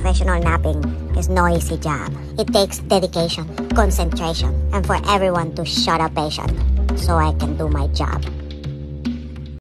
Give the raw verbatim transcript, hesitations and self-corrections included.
professional napping is no easy job. It takes dedication, concentration, and for everyone to shut up patient so I can do my job.